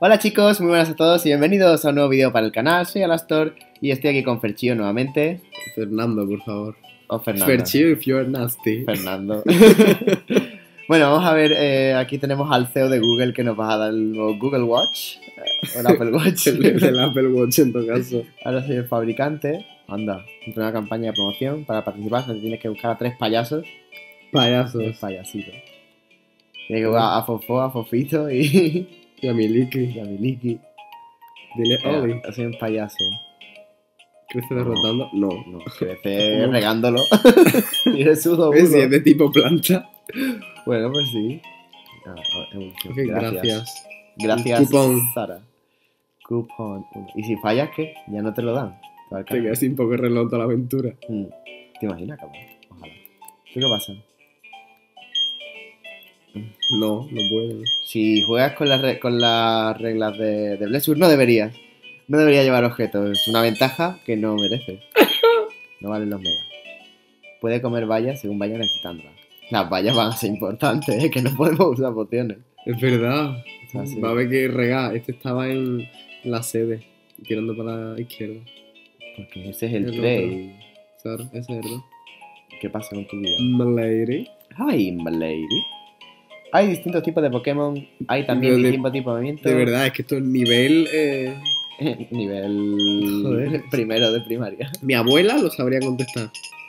Hola chicos, muy buenas a todos y bienvenidos a un nuevo vídeo para el canal. Soy Alastor y estoy aquí con Ferchio nuevamente. Fernando, por favor. O Fernando. Ferchio if you're nasty. Fernando. Bueno, vamos a ver, aquí tenemos al CEO de Google que nos va a dar el nuevo Google Watch. O el Apple Watch. el Apple Watch en todo caso. Ahora soy el fabricante. Anda, entre una campaña de promoción. Para participar tienes que buscar a 3 payasos. 3 Payasos. payasitos. Tienes que buscar a Fofo, a Fofito y Y a Miliki. a Miliki. Dile Oli. Soy un payaso. ¿Crece derrotando? No. No, crece regándolo. Y de sudo Si es de tipo planta. Bueno, pues sí. Ok, gracias. Gracias, Cupón. Sara. Cupón. Y si fallas, ¿qué? Ya no te lo dan. Te quedas sin poco reloj toda la aventura. ¿Te imaginas, cabrón? Ojalá. ¿Qué pasa? No, no puedo. Si juegas con las reglas de Blessur, no deberías. No deberías llevar objetos. Es una ventaja que no mereces. No valen los megas. Puede comer bayas según vaya necesitándolas. Las bayas van a ser importantes, que no podemos usar pociones. Es verdad. Así. Va a haber que regar. Este estaba en la sede, tirando para la izquierda. Porque ese es el El 3. Claro, ese es verdad. ¿Qué pasa con tu vida? Malady. Ay, Malady. Hay distintos tipos de Pokémon. Hay también distintos tipos de movimientos. De verdad, es que esto es nivel... Nivel... Joder. Primero de primaria. Mi abuela lo sabría contestar.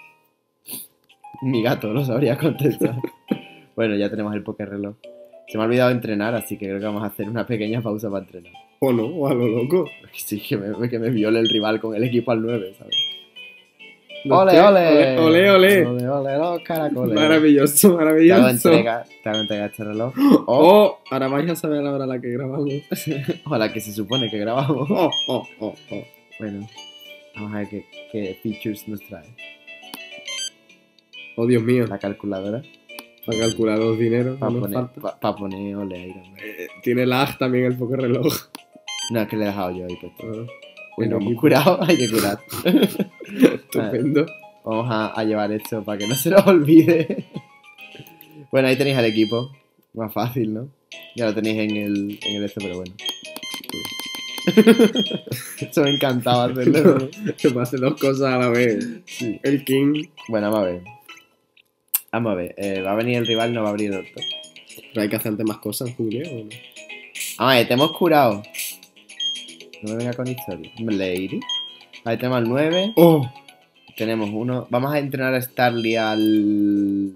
Mi gato lo sabría contestar. Bueno, ya tenemos el Pokéreloj. Se me ha olvidado entrenar, así que creo que vamos a hacer una pequeña pausa para entrenar. O no, o a lo loco. Sí, que me viole el rival con el equipo al 9, ¿sabes? No ¡Ole, sé. ole! ¡Ole, ole! ¡Ole, ole, los caracoles! Maravilloso, Te hago maravilloso. entrega este reloj. Oh, ahora vais a saber la hora a la que grabamos. O la que se supone que grabamos. Oh. Bueno, vamos a ver qué features nos trae. Oh, Dios mío. La calculadora. Para calcular los dineros. Para no nos poner, falta. poner ole Iron Man. Tiene lag también el Pokéreloj. No, es que le he dejado yo ahí puesto. Ah, Bueno, buen hemos equipo. curado, hay que curar. Estupendo. Vamos a llevar esto para que no se nos olvide. Bueno, ahí tenéis al equipo. Más fácil, ¿no? Ya lo tenéis en el esto, pero bueno. Eso me encantaba hacerlo. Que pase dos cosas a la vez. Sí. El King. Bueno, vamos a ver. Vamos a ver. Va a venir el rival, no va a abrir el otro. Pero hay que hacer antes más cosas en Julio, ¿o no? Vamos a ver, te hemos curado. No me venga con historia. Lady. Ahí tenemos al 9. Oh. Tenemos uno. Vamos a entrenar a Starly al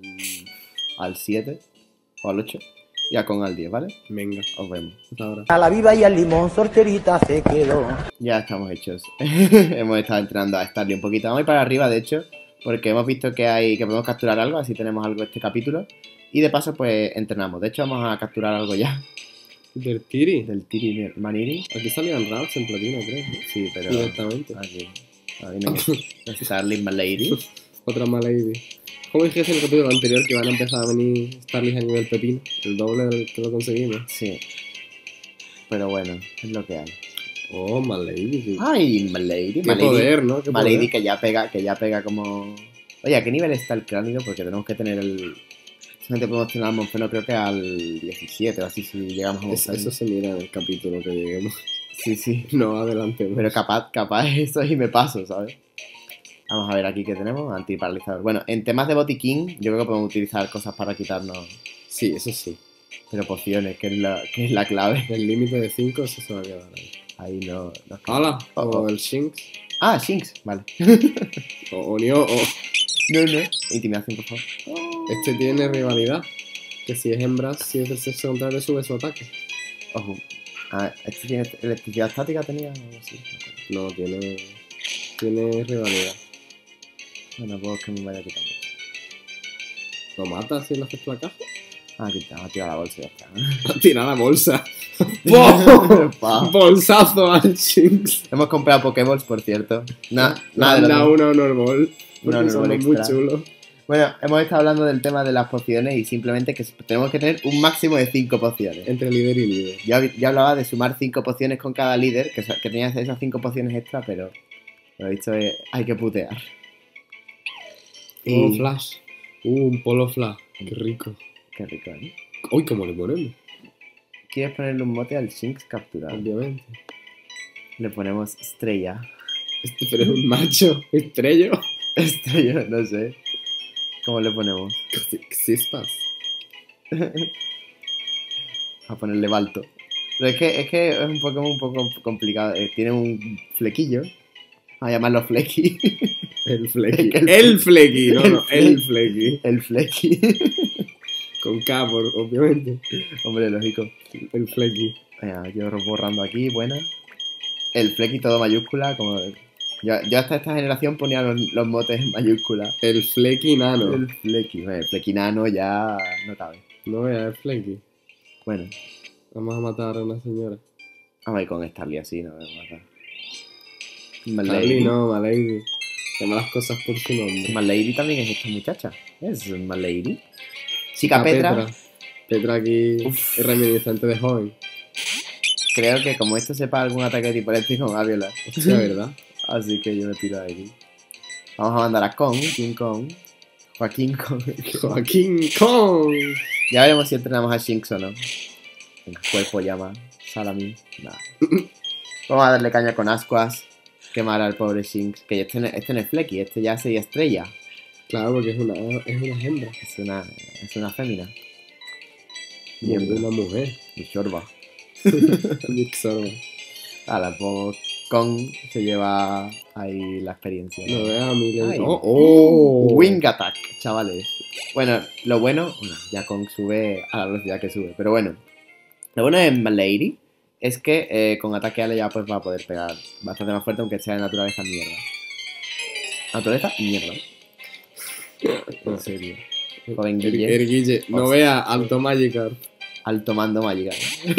7 o al 8 y a Con al 10, ¿vale? Venga, Os vemos. hasta ahora. A la viva y al limón, sorterita se quedó. Ya estamos hechos. Hemos estado entrenando a Starly un poquito. Vamos a ir para arriba, de hecho, porque hemos visto que podemos capturar algo, así tenemos algo este capítulo. Y de paso, pues entrenamos. De hecho, vamos a capturar algo ya. Del Tiri. Del Tiri Maniri. Aquí salían Ralphs en platino, creo. Sí, pero. Directamente. Aquí. Ahí no Starly Malady. Otra Malady. Como dijiste en el capítulo anterior que van a empezar a venir Starlys a nivel pepino. El doble del que lo conseguimos. Sí. Pero bueno, es lo que hay. Oh, Malady. Sí. Ay, Malady. Qué poder, ¿no? Qué Malady poder. que ya pega como... Oye, ¿a qué nivel está el cráneo? Porque tenemos que tener el... Solamente podemos tener al Monfeno creo que al 17 o así si llegamos a Monfeno. Eso se mira en el capítulo que lleguemos. Sí. No, adelante. Pero capaz eso y me paso, ¿sabes? Vamos a ver aquí qué tenemos. Antiparalizador. Bueno, en temas de botiquín yo creo que podemos utilizar cosas para quitarnos... Sí, eso sí. Pero pociones, que es la clave. El límite de 5, eso se va a quedar ahí. Ahí no... Hola. Oh. O el Shinx. Ah, Shinx, vale. O Nioh. O... No. Intimidación, por favor. Este tiene rivalidad. Que si es hembra, si es del sexo contrario, sube su ataque. Ojo. Ah, ¿este tiene electricidad estática tenía o algo así? No, tiene rivalidad. Bueno, pues que me vaya quitando. ¿Lo mata si le haces placaje? Ah, ha tirado la bolsa y ya está. Tira la bolsa. Pa. Bolsazo al Shinx. Hemos comprado Pokéballs, por cierto. Nada de Manda lo uno normal. Uno Porque normal somos muy extra. chulos. Bueno, hemos estado hablando del tema de las pociones y simplemente que tenemos que tener un máximo de 5 pociones. Entre líder y líder. Yo hablaba de sumar 5 pociones con cada líder, que tenías esas 5 pociones extra, pero lo visto es hay que putear. Polo Flash. Un Polo Flash. Qué rico. Qué rico, ¿eh? Uy, ¿cómo le ponemos? ¿Quieres ponerle un mote al Shinx capturado? Obviamente. Le ponemos Estrella. Pero es un macho. Estrello. Estrella, no sé. ¿Cómo le ponemos? Xispas. A ponerle Balto. Pero es que es un Pokémon un poco complicado. Tiene un flequillo. A llamarlo Flecky. El Flecky. El- El Flecky. No, no. el El Flecky. El Flecky. Con K, obviamente. Hombre, lógico. El Flecky. Venga, yo borrando aquí, buena. El Flecky todo mayúscula. Como... Yo hasta esta generación ponía los motes en mayúscula. El Flecky nano. El Flecky. Bueno, el Flecky nano ya no cabe. No veas el Flecky. Bueno, Vamos a matar a una señora. vamos a ir con Starly así, no me voy a matar. Charlie no, Malady. Llama las cosas por su nombre. Malady también es esta muchacha. Es Malady. Chica Petra. Petra aquí Uf. es reminiscente de joven. Creo que como esto sepa algún ataque tipo eléctrico me va a violar. Hostia, ¿verdad? Así que yo me tiro de aquí. Vamos a mandar a Kong, King Kong. Joaquín Kong. Joaquín Kong. Ya veremos si entrenamos a Shinx o no. El cuerpo llama. Salami. Nada. Vamos a darle caña con ascuas. Quemar al pobre Shinx. Que este no es Flecky, este ya sería estrella. Claro, porque es una hembra. Es una fémina. Bien, Bien, una mujer. y Shorba. Mixorba. Ahora, pues Kong se lleva ahí la experiencia. No veas a mí. Ay. Oh. Wing Attack, chavales. Bueno, lo bueno, ya Kong sube a la velocidad que sube, pero bueno. Lo bueno de Malady es que con ataque ale ya pues va a poder pegar bastante más fuerte, aunque sea de naturaleza mierda. ¿Naturaleza? Mierda. En serio. Joven Guille, El Guille. No Hostia. veas Alto Magikarp. alto mando Magikarp.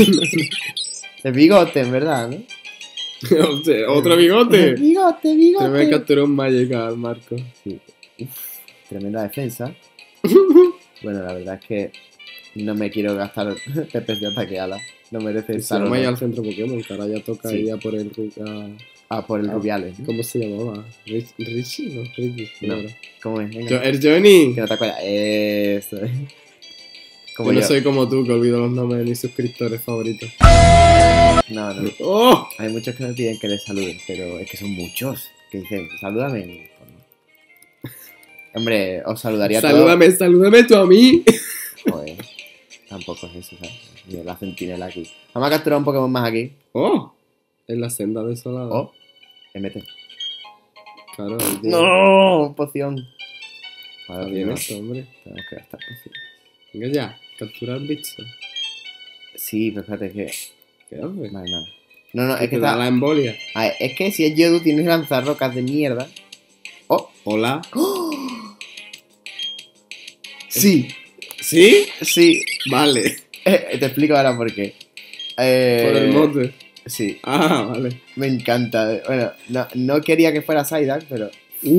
El bigote, en verdad, ¿no? Hostia, Otro bigote. Bigote, Te me bigote. capturó un Magikarp, Marco. Sí. Uf, tremenda defensa. Bueno, la verdad es que no me quiero gastar TPs de ataque ala. No merece Se estar. llama ya al centro Pokémon, que ahora ya toca Sí. ir a por el Por el Rubiales. ¿no? ¿Cómo se llamaba? Richie, ¿no? Ricky. No. No. ¿Cómo es? Venga. El Johnny. Que no te acuerdas. Eso es. Como Yo no yo. soy como tú, que olvido los nombres de mis suscriptores favoritos. No, no. ¡Oh! Hay muchos que me piden que les salude, pero es que son muchos. Que dicen, salúdame. Pues no. Hombre, os saludaría a todos. Salúdame tú a mí. Joder. Tampoco es eso, ¿sabes? Mira, la centinela aquí. Vamos a capturar un Pokémon más aquí. ¡Oh! En la senda desolada. Oh, MT. Claro. ahí tiene- ¡No! Poción. Está Vale, bien no, eso, hombre. tenemos que gastar poción. Venga ya, capturar bicho. Sí, pero espérate que. ¿Qué haces? Vale, nada. No, es que te da está. la embolia. A ver, es que si es Yodu tienes que lanzar rocas de mierda. ¡Oh! Hola. ¡Sí! ¿Sí? Sí. Vale. Te explico ahora por qué. Por el mote. Sí, Ah, vale. me encanta. Bueno, no quería que fuera Psyduck, pero.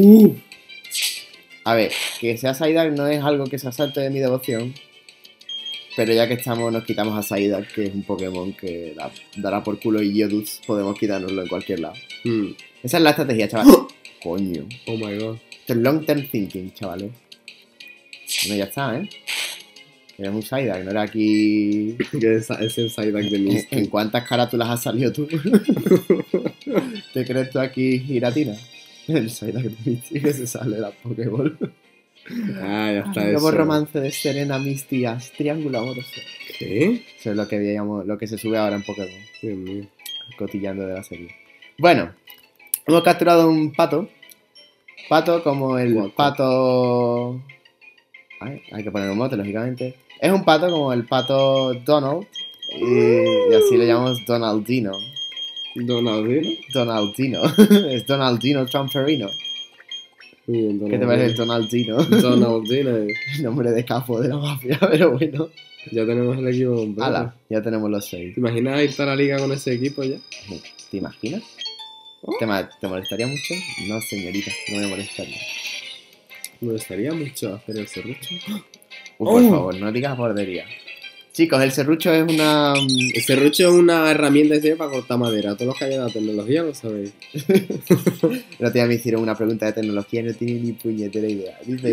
A ver, que sea Psyduck no es algo que se asalte de mi devoción. Pero ya que estamos, nos quitamos a Psyduck, que es un Pokémon que dará por culo, y Yodus podemos quitárnoslo en cualquier lado. Hmm. Esa es la estrategia, chaval. Coño. Oh my god. Esto es long term thinking, chavales. Bueno, ya está, ¿eh? Era un Psyduck, no era aquí. Que es el Psyduck de Misty. ¿En cuántas carátulas has salido tú? ¿Te crees tú aquí giratina? El Psyduck de Misty que se sale de la Pokéball. Ah, ya está Nuevo eso. romance de Serena Misty Ash, triángulo amoroso. ¿Qué? Eso es lo que veíamos, lo que se sube ahora en Pokémon, Dios mío. cotillando de la serie. Bueno, hemos capturado un pato. Pato como el Guapo. pato. Ay, hay que poner un mote, lógicamente. Es un pato como el pato Donald. Y así le llamamos Donaldino. ¿Donaldino? Donaldino. Es Donaldino Tramferino. Muy bien, ¿Qué te parece el Donaldino? Donaldino. Nombre de capo de la mafia, pero bueno. Ya tenemos el equipo completo. ¡Hala! Ya tenemos los 6. ¿Te imaginas irte a la liga con ese equipo ya? ¿Te imaginas? Oh. ¿Te molestaría mucho? No, señorita, no me molestaría. Me gustaría mucho hacer el serrucho. Por Oh. favor, no digas bordería. Chicos, el serrucho es una... El serrucho es una herramienta que sirve para cortar madera. Todos los que hayan la tecnología lo sabéis. El otro día me hicieron una pregunta de tecnología y no tiene ni puñetera idea. Dice, Yo-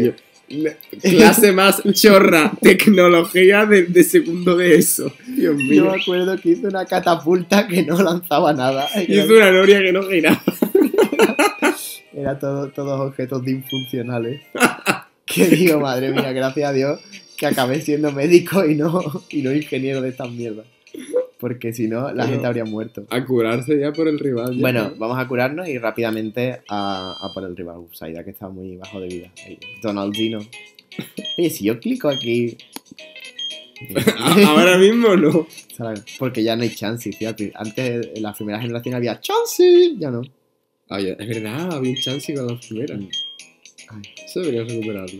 Clase más chorra, tecnología de segundo de eso. Dios Yo mío. me acuerdo que hice una catapulta que no lanzaba nada. Hizo una noria que no giraba. Era todos objetos disfuncionales. Que digo, madre mía, gracias a Dios que acabé siendo médico y no ingeniero de estas mierdas. Porque si no, la gente habría muerto. A curarse ya por el rival. Ya, Bueno, ¿no? vamos a curarnos y rápidamente a por el rival. Saida, que está muy bajo de vida. Ahí, Donaldino. Oye, si yo clico aquí... Ahora mismo no. Porque ya no hay chance, tío. Antes, en la primera generación había chance, ya no. Oye, es verdad, había un chance con la primera. Ay. Eso debería recuperarlo.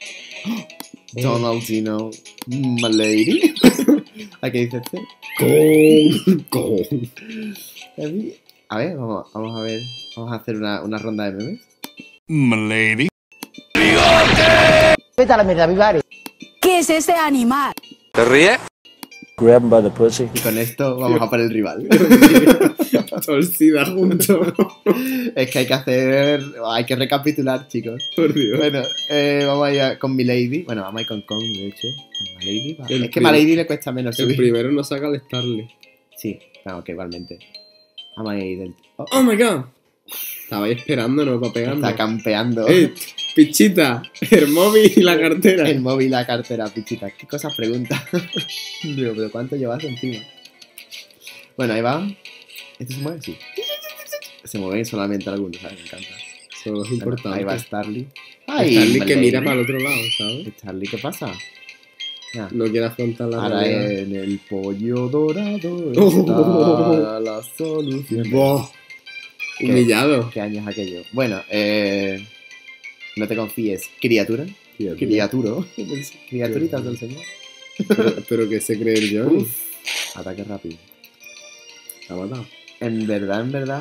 Donaldino, my lady. ¿A qué dice este? Con. A ver, vamos a ver. Vamos a hacer una ronda de memes. Milady. Vete a la mierda, Vivari. ¿Qué es ese animal? ¿Te ríes? Grab him by the pussy. Y con esto vamos a por el rival. Torcida junto. Es que hay que recapitular, chicos. Por Dios. Bueno, vamos a ir con Milady. Bueno, vamos a ir con Kong, de hecho. Milady, va. El Es que prim- Milady le cuesta menos El subir. primero no saca al Starly. Sí, claro, que igualmente. Vamos a ir del... Oh, Oh my god. Estaba ahí esperándonos para pegarnos. está campeando. Pichita, el móvil y la cartera. El móvil, la cartera, pichita. ¿Qué cosas pregunta? Digo, pero ¿cuánto llevas encima? Bueno, ahí va. ¿Esto se mueve? Sí. Se mueven solamente algunos, ¿sabes? Me encanta. Eso es Bueno, importante. ahí va Starly. Starly que Milady. mira para el otro lado, ¿sabes? Starly, ¿qué pasa? Ya. No quiere afrontar la Ahora realidad. en el pollo dorado Oh. está la solución. Boh. Humillado. ¿Qué año es aquello? Bueno, no te confíes, criatura. Criaturo. Criaturitas del señor. Pero que se cree el Johnny. Uf. Ataque rápido. La ha matado. En verdad.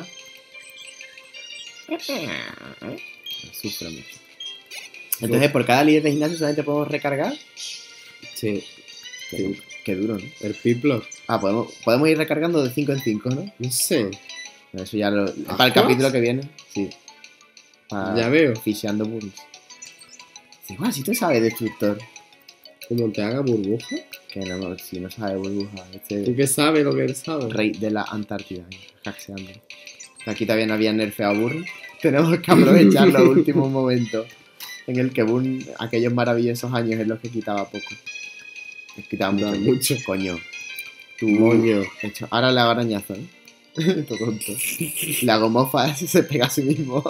Sufre mucho. Entonces, por cada líder de gimnasio solamente podemos recargar. Sí. Qué duro, ¿no? El Piplo. Ah, podemos ir recargando de 5 en 5, ¿no? No sé. Eso ya lo. Para el ¿Aquas? capítulo que viene, sí. Ya veo. Ficheando burros. Igual, si tú sabes destructor. Como te haga burbuja. Que no, si no sabe burbuja. ¿Tú Este qué sabes lo que él sabe? rey de la Antártida. Hackeando. Aquí todavía no había nerfeado burro. Tenemos que aprovechar los últimos momentos. En el que Boone, aquellos maravillosos años en los que quitaba poco. Quitaba Quitaba mucho. mucho. Coño. Tú, Moño. Ahora le hago arañazo, ¿eh? Todo tonto. Le hago mofa, se pega a sí mismo.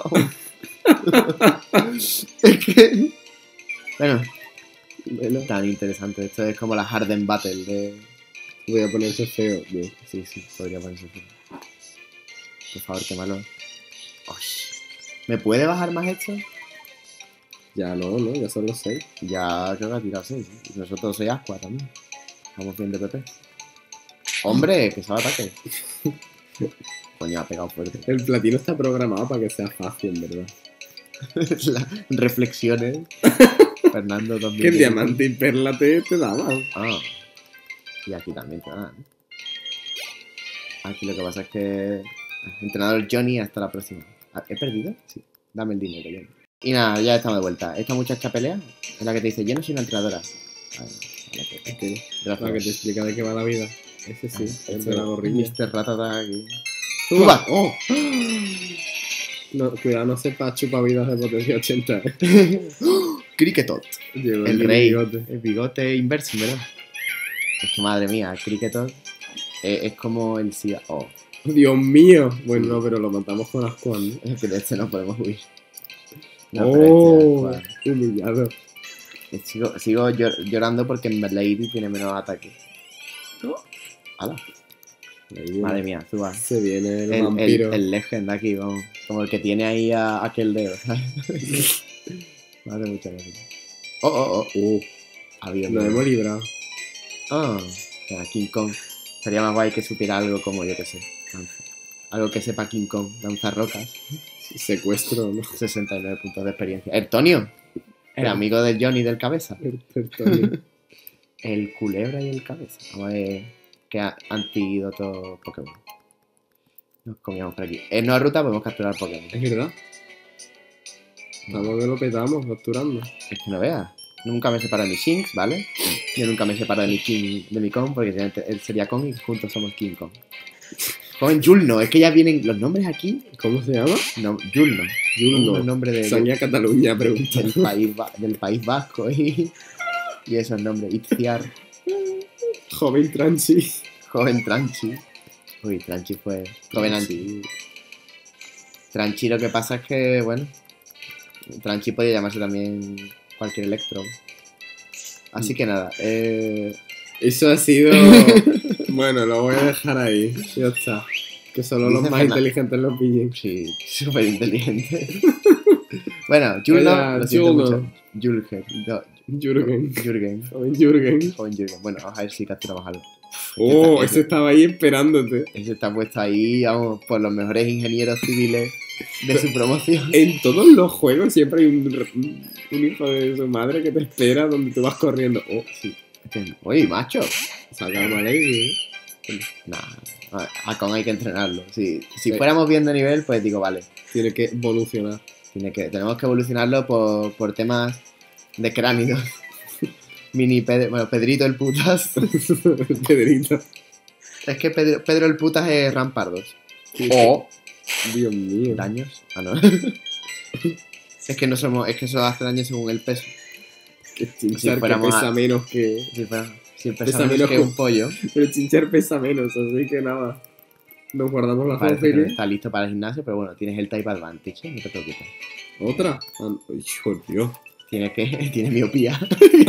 Es que... Bueno, tan interesante. Esto es como la Harden Battle de... Voy a ponerse feo. Bien. Sí, podría ponerse así. Por favor, qué malo. ¿Me puede bajar más esto? Ya no, ya son los 6. Ya creo que ha tirado 6. Y nosotros 6 Aqua también. Estamos bien de PP. ¡Hombre! Que sabe ataque. Coño, ha pegado fuerte. El platino está programado para que sea fácil, en verdad. Reflexiones. Fernando también. Que el diamante y perla te daban. Ah. Y aquí también te dan. Aquí lo que pasa es que... Entrenador Johnny, hasta la próxima. ¿He perdido? Sí. Dame el dinero, Johnny. Y nada, ya estamos de vuelta. Esta muchacha pelea es la que te dice, yo no soy una entrenadora. La que te explica de qué va la vida. Ese sí, el de la gorrilla. Mr. Ratata aquí. ¡Suba! ¡Oh! No, cuidado, no sepa chupavidas de potencia 80. Cricketot. Llegó El rey. bigote. El bigote inverso, ¿verdad? Es que madre mía, el Cricketot es como el SIDA. Oh, Dios mío. Bueno, no, pero lo matamos con Ascuan, ¿no? es que de este no podemos huir. No, pero este es Humillado. Sigo llorando porque Lady tiene menos ataque. ¡Hala! Madre mía, suba. Se viene el vampiro. El Legend aquí, vamos. Como el que tiene ahí a aquel dedo, ¿sabes? Madre mucha gracia. Oh. Había Nos hemos librado. Ah, ya, King Kong. Sería más guay que supiera algo como, yo que sé, danza. Algo que sepa King Kong, danza rocas. Secuestro, ¿no? 69 puntos de experiencia. ¡Ertonio! El amigo del Johnny del cabeza. El culebra y el cabeza. Vamos a ver qué antídoto Pokémon. Nos comíamos por aquí. En nueva ruta podemos capturar Pokémon. Es verdad. Estamos que lo petamos, capturando. Es que no veas. Nunca me separo de mi Shinx, ¿vale? Yo nunca me separo de mi King, de mi Kong, porque él sería Kong y juntos somos King Kong. Joven Julno, es que ya vienen los nombres aquí. ¿Cómo se llama? No, Julno. Julno. El nombre Sangría Cataluña, pregunta. del país vasco y esos nombres. Itziar, Joven Tranchi. joven Tranchi. Uy, Tranchi fue. Joven Anti. Tranchi lo que pasa es que, bueno. Tranchi podía llamarse también cualquier Electron. Así que nada, Eso ha sido... Bueno, lo voy a dejar ahí. Ya está. Que solo los Dice más Fernando. inteligentes lo pillen. sí, súper inteligente. Bueno, Julno, Vaya, lo siento Julno. mucho. Julger, no, Jürgen. Jürgen, Joven Jürgen. joven Jürgen. Bueno, vamos a ver si capturamos algo. Oh, ese estaba ahí esperándote. Ese está puesto ahí, vamos, por los mejores ingenieros civiles de su promoción. En todos los juegos siempre hay un hijo de su madre que te espera donde tú vas corriendo. Oh, Sí. Oye, macho. saca una ley. Nah, a Kong hay que entrenarlo. Si Sí. fuéramos bien de nivel, pues digo, vale. Tiene que evolucionar. Tenemos que evolucionarlo por temas de cráneos. Pedrito el putas. Pedrito. Es que Pedro el putas es Rampardos. Sí, O Dios mío. daños. Ah, no. Es que eso hace daño según el peso. Que Chinchar Si que fuéramos pesa a- menos que... Si Pesa pesa menos menos que que- un pollo, Pero Chinchar pesa menos, así que nada. Nos guardamos la parece que no fanfilia. está listo para el gimnasio, pero bueno, tienes el Type Advantage, no te preocupes. ¿Otra? Ay, por Dios. Tiene miopía.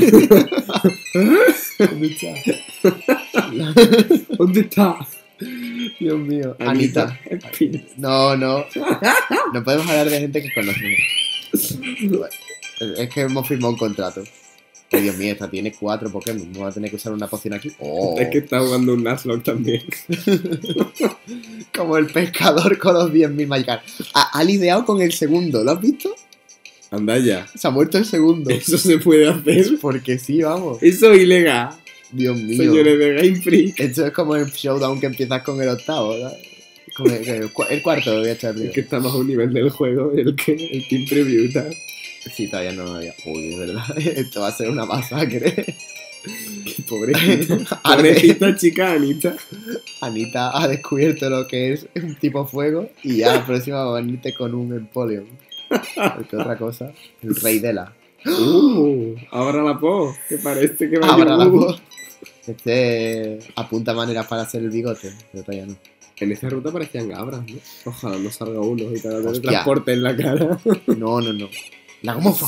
¿Dónde está? Dios mío. Anita. Espina. No. No podemos hablar de gente que conocemos. Es que hemos firmado un contrato. Oh, Dios mío, esta tiene 4 Pokémon. Vamos a tener que usar una poción aquí. Oh, Es que está jugando un Nuzlocke también. como el pescador con los 10.000 Magikarp. Ha lidiado con el segundo, ¿lo has visto? Anda ya. Se ha muerto el segundo. Eso se puede hacer. Porque sí, vamos. Eso es ilegal. Dios mío. Señores de Game Freak. Esto es como el showdown que empiezas con el octavo, ¿verdad? Con el cuarto lo voy a echar Es primero. que estamos a un nivel del juego el Team Preview tal. Sí, todavía no había. Uy, de verdad. Esto va a ser una masacre. Qué pobrecito. Arde. Pobrecita chica Anita. Anita ha descubierto lo que es un tipo fuego y ya la próxima va a venirte con un Empoleon. Porque otra cosa. El rey de la. Ahora la po. Que parece que va Ahora a la yogur. voz. Este apunta maneras para hacer el bigote, pero todavía no. En esa ruta parecían gabras, ¿no? Ojalá no salga uno y cada Hostia. transporte en la cara. No. La gomofa.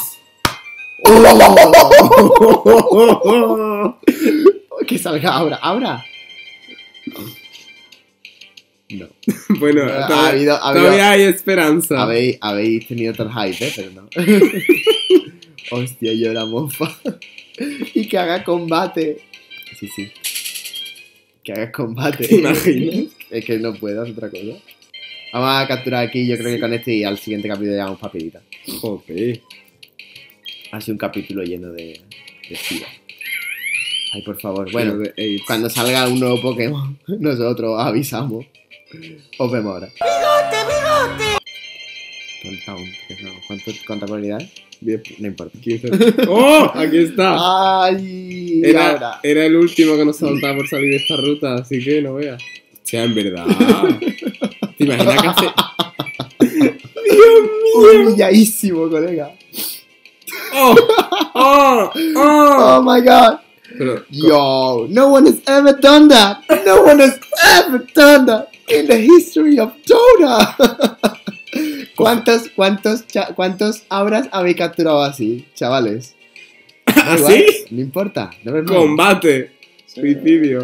Que salga ahora. No. Bueno, Ha habido- todavía hay esperanza. Habéis tenido todo el hype, pero no. Hostia, yo la mofa. Y que haga combate. Sí. Que haga combate. ¿Te imaginas? Es que no puedo hacer otra cosa. Vamos a capturar aquí, yo creo que con este y al siguiente capítulo llamamos papelita. Joder. Ha sido un capítulo lleno de SIDA. Ay, por favor. Bueno, Pero de AIDS. cuando salga un nuevo Pokémon, nosotros avisamos. Os vemos ahora. ¿Cuánta probabilidad es? 10, No importa. 15. ¡Oh! Aquí está. ¡Ay! Era el último que nos saltaba por salir de esta ruta, así que no veas. O sea, en verdad. ¿Te imaginas que hace.? Humilladísimo, colega. ¡Oh! ¡Oh! ¡Oh! Oh my god. Pero, Yo, no one has ever done that. No one has ever done that in the history of Dota. ¿Cuántos auras habéis capturado así, chavales? Da igual, ¿así? No importa. No me Combate. Suicidio.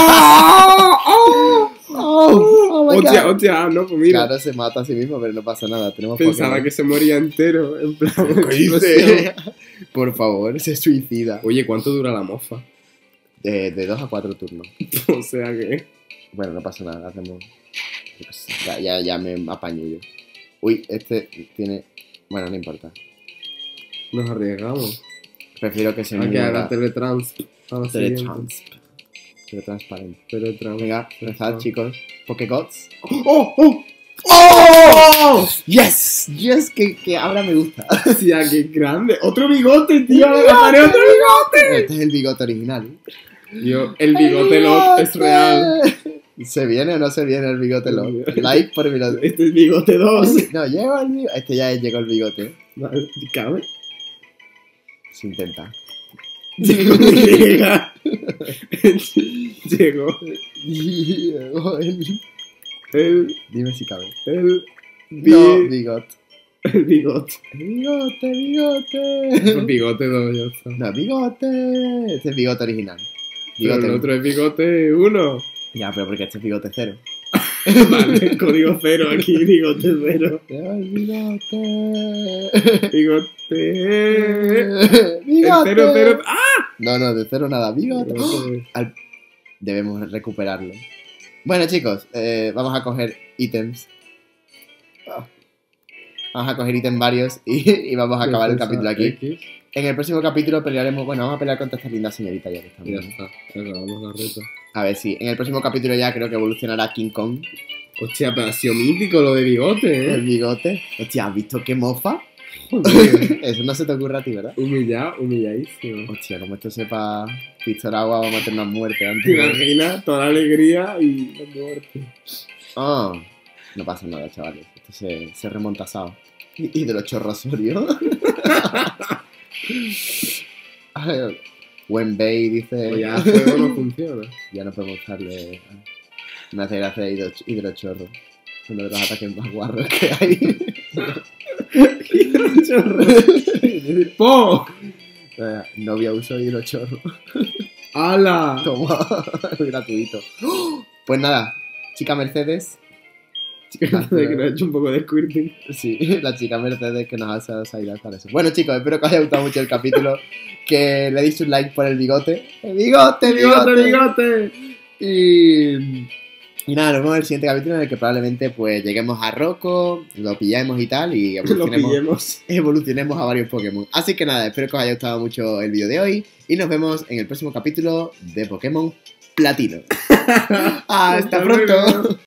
Oh my Hostia, god. hostia, no, pues mira. Claro, se mata a sí mismo, pero no pasa nada. Tenemos Pensaba Pokémon. que se moría entero. En plan. ¿Qué dice? Por favor, se suicida. Oye, ¿cuánto dura la mofa? De 2 a 4 turnos. O sea que. Bueno, no pasa nada, hacemos. Yo qué sé, ya me apaño yo. Uy, este tiene. Bueno, no importa. Nos arriesgamos. Prefiero que se Hay que mueva. haga teletrans. A la siguiente. Teletransparente. Teletrans. Venga, empezad, chicos. Pokégods. ¡Oh! ¡Oh! ¡Oh! ¡Yes! ¡Yes! Que ahora me gusta. Hostia, qué grande. Otro bigote, tío. ¡Agarraré otro bigote! Este es el bigote original. Tío, el bigote Lot es real. ¿Se viene o no se viene el bigote Lot? Like por bigote. Este es bigote 2. No, llega el bigote. Este ya llegó el bigote. Vale, ¿cabe? Se intenta. Llega. Llegó. Llegó El. Dime si cabe. El. No, bigote. El bigote. Bigote, bigote. El bigote 2, ya está. No, bigote. Este es el bigote original. Pero Bigote. el otro es bigote 1. Ya, pero porque este es bigote 0. Vale, código 0 aquí, bigote 0. El bigote. Bigote. Bigote. El 0, 0. ¡Ah! No, de 0 nada. Bigote. Bigote. Debemos recuperarlo. Bueno, chicos, vamos a coger ítems. Vamos a coger ítems varios y vamos a acabar el capítulo aquí. X. En el próximo capítulo pelearemos. Bueno, vamos a pelear contra esta linda señorita ya que Y ya estamos. está. Acabamos la reta. A ver si. En el próximo capítulo ya creo que evolucionará King Kong. Hostia, pero ha sido mítico lo de bigote, El bigote. Hostia, ¿has visto qué mofa? Joder. Eso no se te ocurre a ti, ¿verdad? Humilladísimo. Hostia, como esto sepa pistolar agua, vamos a tener una muerte ¿Te antes. imaginas? Toda la alegría y la muerte. Ah, no pasa nada, chavales. Esto se remonta asado. Y de los chorrosorio. Wenbei dice. O ya el juego no funciona. Ya no podemos usarle. Me hace gracia hidrochorro. Uno de los ataques más guarros que hay. ¡Po! No había uso hidrochorro. ¡Hala! Toma, gratuito. Pues nada, chica Mercedes. Chica, que nos ha hecho un poco de squirting. Sí, la chica Mercedes que nos hace salir para eso. Bueno, chicos, espero que os haya gustado mucho el capítulo. Que le deis un like por el bigote. ¡El bigote, bigote! ¡Bigote! Y nada, nos vemos en el siguiente capítulo en el que probablemente pues lleguemos a Rocco, lo pillemos y tal, y Lo pillemos. evolucionemos a varios Pokémon. Así que nada, espero que os haya gustado mucho el vídeo de hoy y nos vemos en el próximo capítulo de Pokémon Platino. ¡Hasta pronto! luego.